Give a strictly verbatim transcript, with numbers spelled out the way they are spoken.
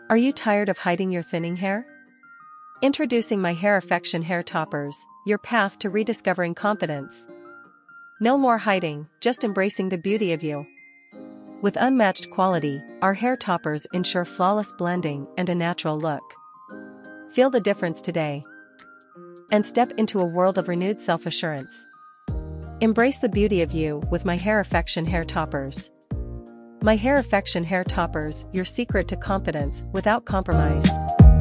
Are you tired of hiding your thinning hair? Introducing my Hair Affection Hair Toppers, your path to rediscovering confidence. No more hiding, just embracing the beauty of you. With unmatched quality, our hair toppers ensure flawless blending and a natural look. Feel the difference today and step into a world of renewed self-assurance. Embrace the beauty of you with my Hair Affection Hair Toppers. My Hair Affection Hair Toppers, your secret to confidence without compromise.